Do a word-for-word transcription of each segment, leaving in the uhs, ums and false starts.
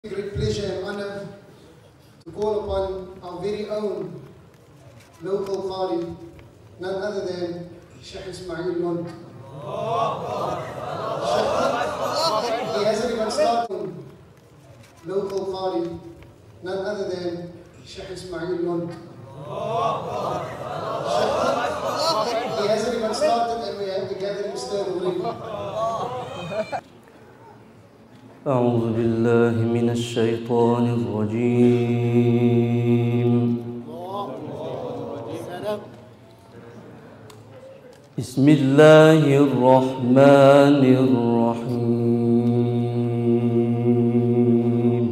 Great pleasure and honor to call upon our very own local Qari, none other than Shaykh Ismail Londt. He hasn't even started. Local Qari, none other than Shaykh Ismail Londt. He hasn't even started and we have the gathering stirred already. أعوذ بالله من الشيطان الرجيم. بسم الله الرحمن الرحيم.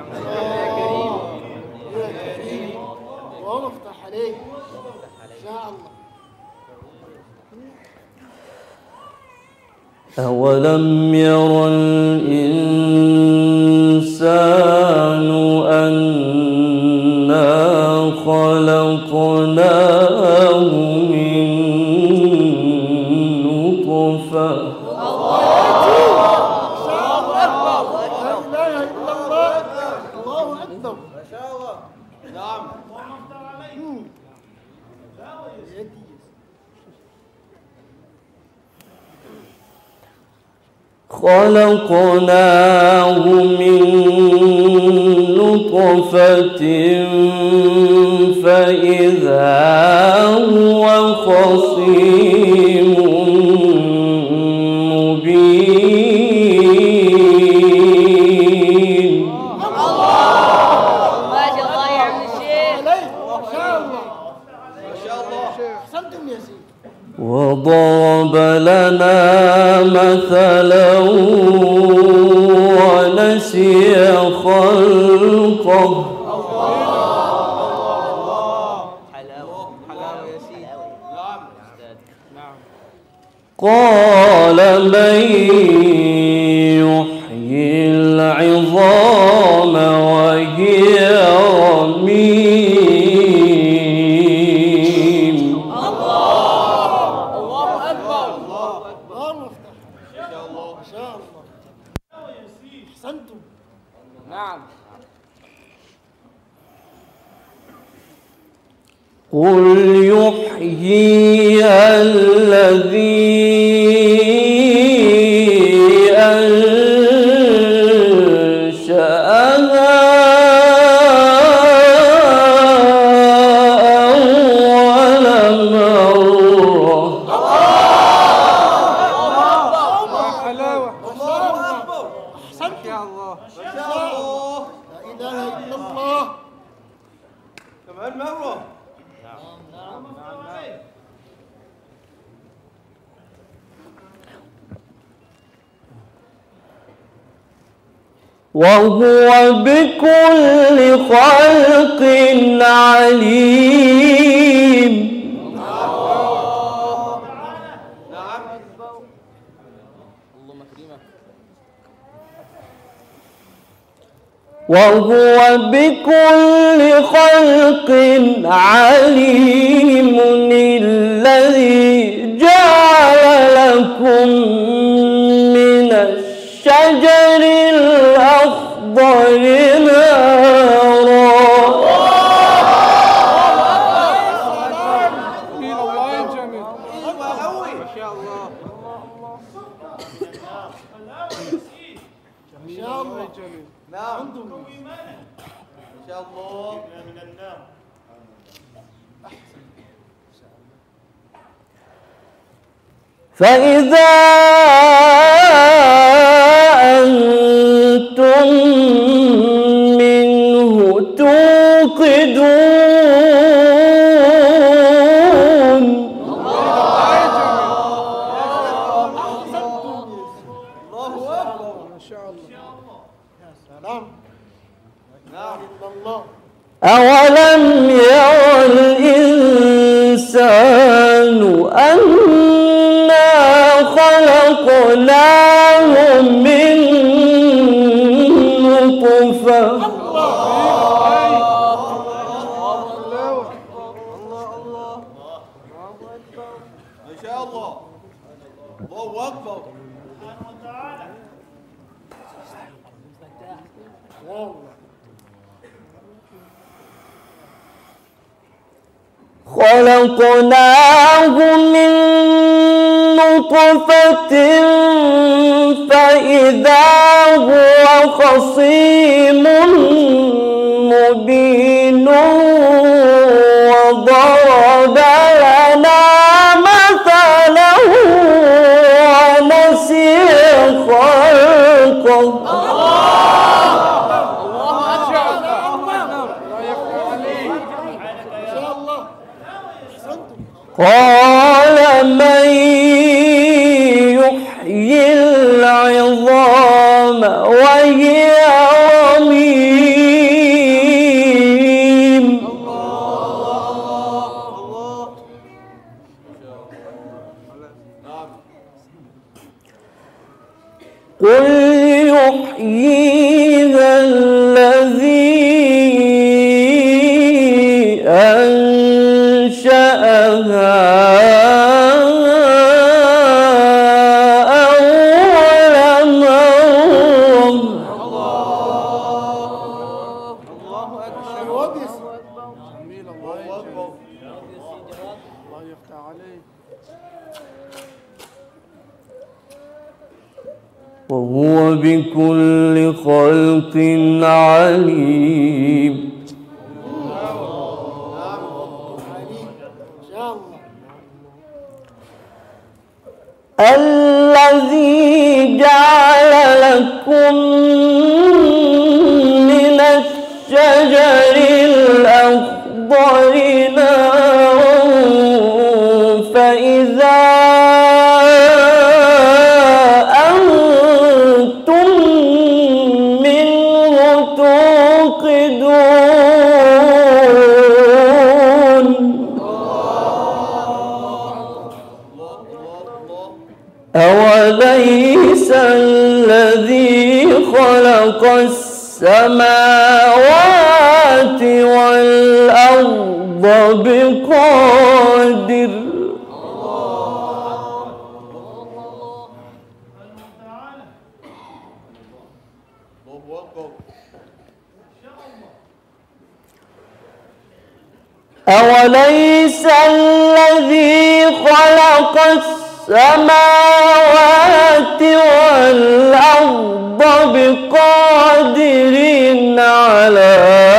اللهم افتح عليك إن شاء الله. أولم ير الإنسان أنا خلقناه من نطفة خلقناه من نطفة فإذا هو خصيم مبين. ما شاء الله يا عم الشيخ. ما شاء الله ما شاء الله احسنتم يا سيدي. وضرب لنا مثلا ونسي خلقه. حلاوة حلاوة يا سيدي. نعم. قال من يحيي العظام وهي رميم. احسنتم. نعم. قل يحييها الذي أنشأها أول مرة. حلاوة. الله أكبر. أحسنت يا الله. ما شاء الله. لا إله إلا الله. كمان مرة. نعم نعم نعم. وهو بكل خلق عليم. وهو بكل خلق عليم. الذي جعل لكم من الشجر الأخضر نارا. نعم. ما شاء الله. من النار. فإذا أنتم منه توقدون. الله أكبر. ما شاء الله. يا سلام. نعم الله. أولم ير الإنسان أنا خلقناه من نطفة. ما شاء الله. الله أكبر. خلقناه من نطفة فإذا هو خصيم مبين وضرب لنا مثلا ونسي خلقه قال من يحيي العظام وهي رميم قل يحييها الذي أنشأها وهو بكل خلق عليم. الذي جعل لكم من الشجر الأخضر نارا فإذا أنتم منه توقدون. أوليس الذي خلق السماوات والأرض بقادر أوليس الذي خلق السماوات والأرض بقادر على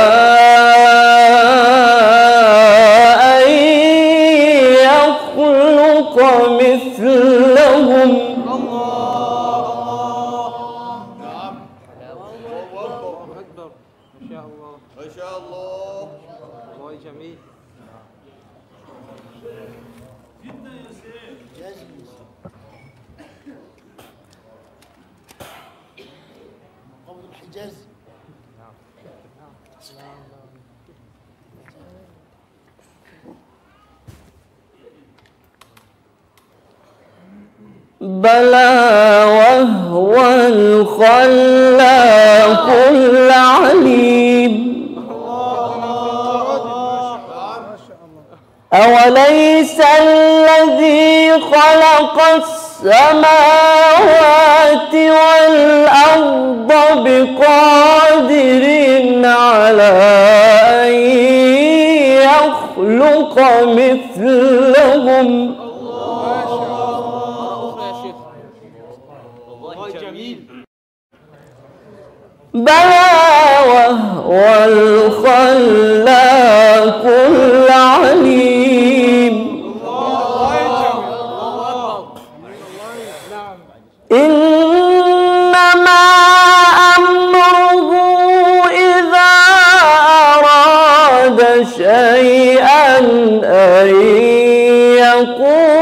أن يخلق مثلهم. ما شاء الله. الله جميل. بلى وهو الخلاق العليم. أوليس الذي خلق السماوات والأرض بقادر على أن يخلق مثلهم. بلى وهو الخلاق العليم. إنما أمره إذا أراد شيئا أن يقول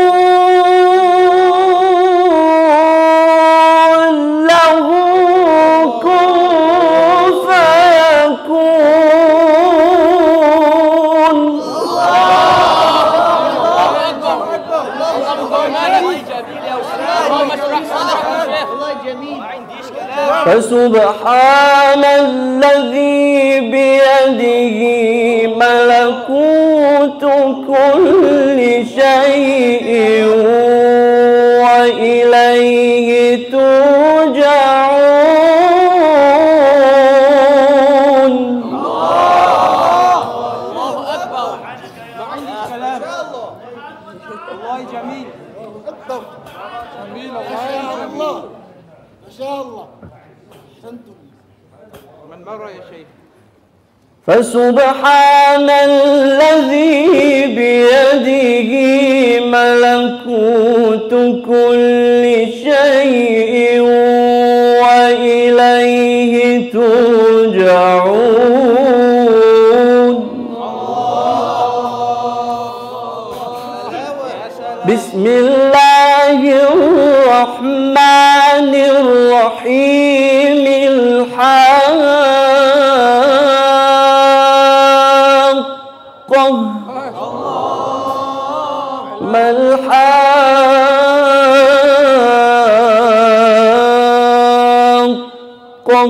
فسبحان الذي بيده ملكوت كل شيء وإليه ترجعون. الله أكبر. من مرة يا شيخ. فسبحان الذي بيده ملكوت كل شيء وإليه ترجعون. بسم الله الرحمن الرحيم. الحاقة ما الحاقة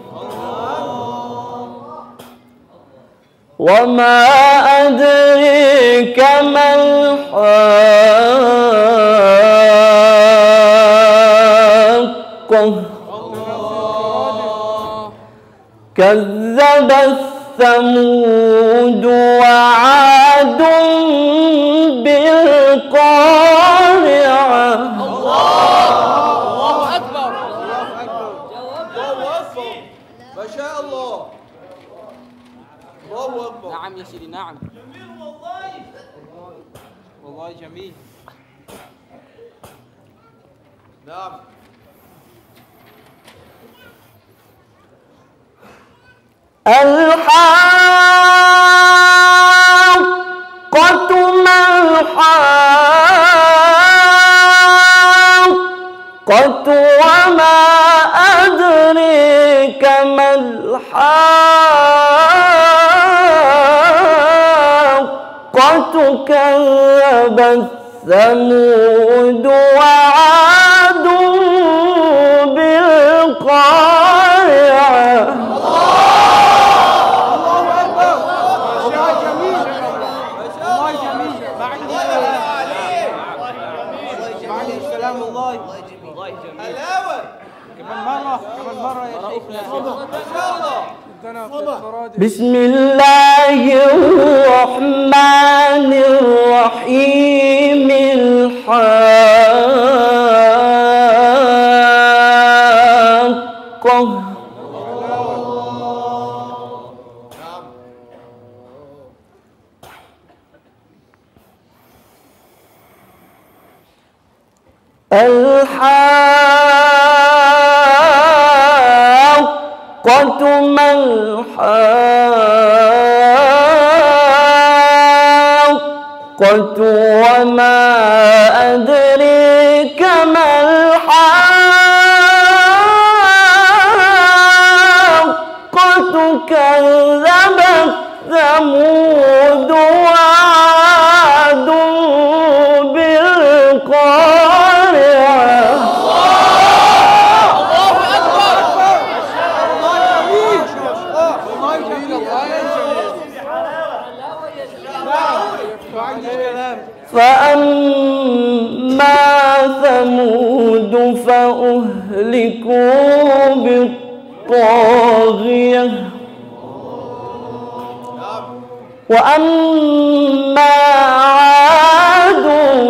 وما أدريك ما الحاقة كذبت ثمود وعاد بالقارعة. الله أكبر. الله أكبر. الله أكبر. ما شاء الله. الله أكبر. نعم يا سيدي نعم. جميل والله. والله جميل. نعم. الحاقة ما الحاقة وما أدريك ما الحاقة كذبت ثمود وعاد بالقارعة. بسم الله الرحمن الرحيم. الحاقة الحاقة ما الحاقة وما أدريك ما الحاقة كذبت ثمود وعاد بالقارعة. فأما ثمود فأهلكوا بالطاغية وأما عاد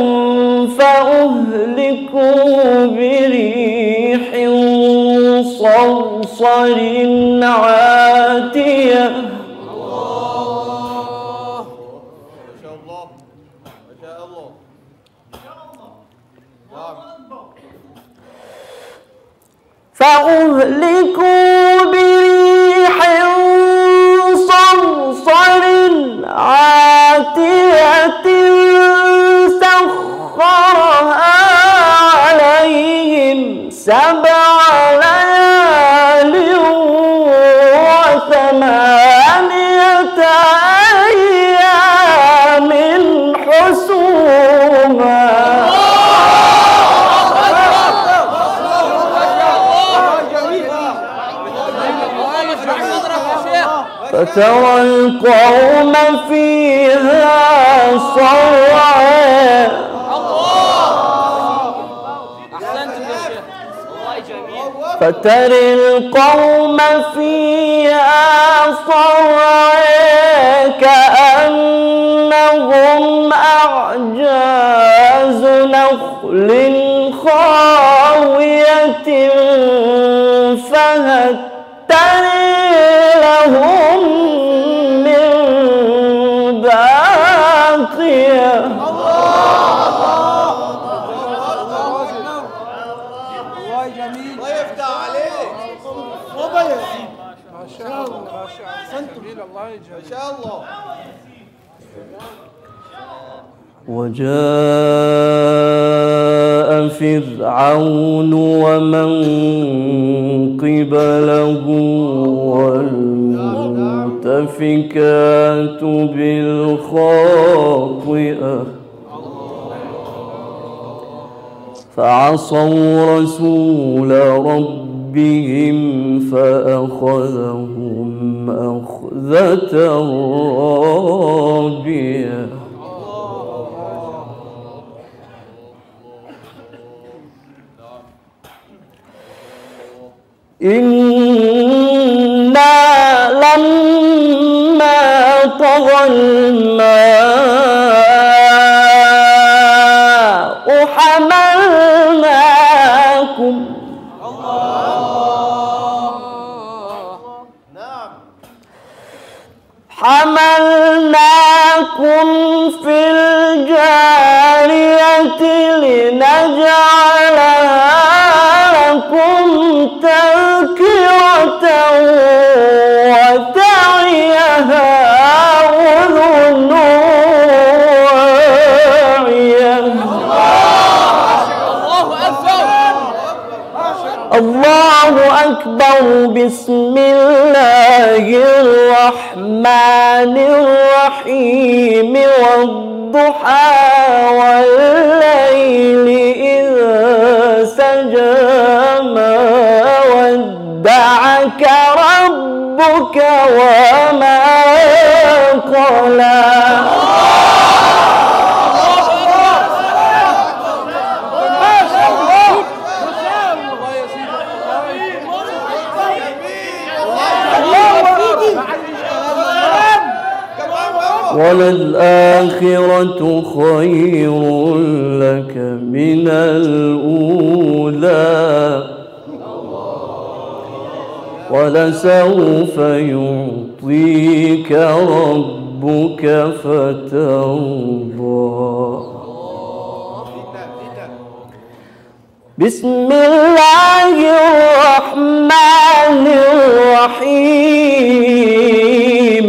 فأهلكوا بريح صرصر عاتية. فأهلكوا بريح صرصر عاتية سخرها عليهم سبع ليال وثمانية أيام حسوما. فترى القوم فيها صرعى. أحسنتم يا شيخ والله جميل. فترى القوم فيها صرعى كأنهم أعجاز نخل خاوية فهل ترى شاء الله ما شاء الله أحسنتم الله يجزاك إن شاء الله. وجاء فرعون ومن قبله والمؤتفكات بالخاطئة فعصوا رسول ربهم فأخذهم أخذة رابية. إنا لما طغى الماء حملناكم حملناكم في الجارية لنجعلها لكم تذكرة وتعيها أذن واعية. الله أكبر. بسم الله الرحمن الرحيم. والضحى والليل إذا سجى ما ودعك ربك وما قلى. وللآخرة خير لك من الأولى ولسوف يعطيك ربك فترضى. بسم الله الرحمن الرحيم.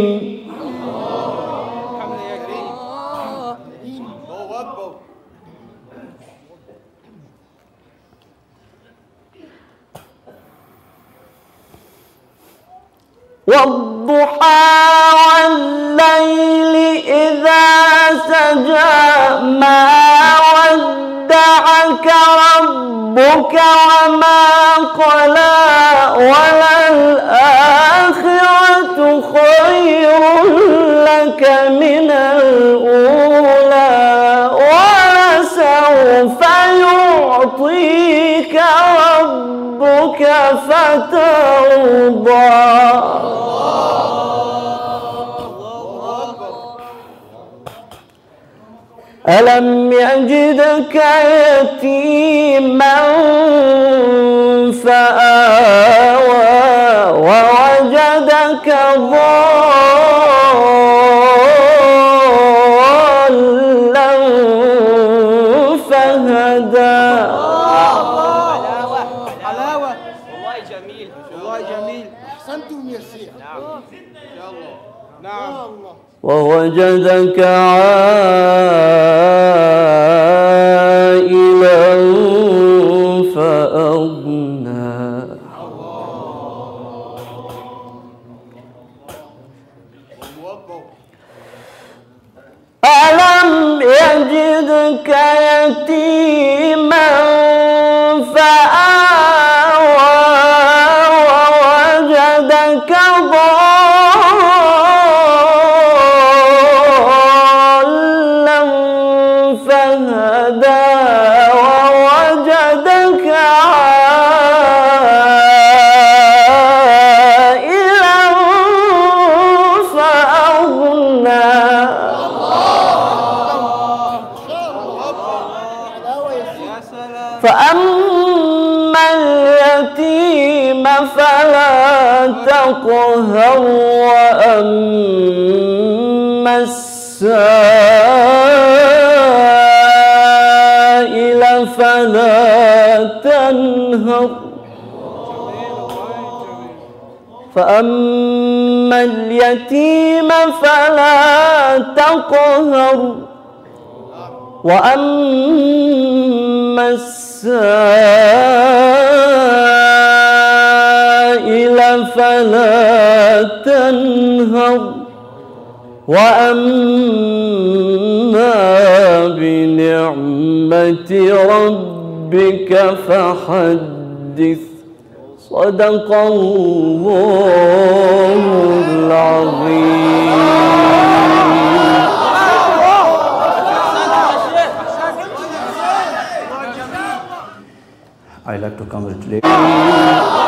والضحى والليل إذا سجى ما ودعك ربك وما قلى وللآخرة خير لك من الأولى ولسوف يعطيك ربك فترضى. ألم يجدك يتيما فآوى ووجدك ضالا فهدى. حلاوة حلاوة والله جميل والله جميل. أحسنتم يا شيخ. نعم إن شاء الله. نعم. ووجدك عائلا فأغنى. ألم يجدك يتيما فآوى ووجدك ضالا فهدى ووجدك عائلا فأغنى. فأما اليتيم فلا تقهر وأما السائل فلا تنهر فأما اليتيم فلا تقهر وأما السائل فلا تنهر وأما بنعمة ربك فحدث صدق الله العظيم. I like to congratulate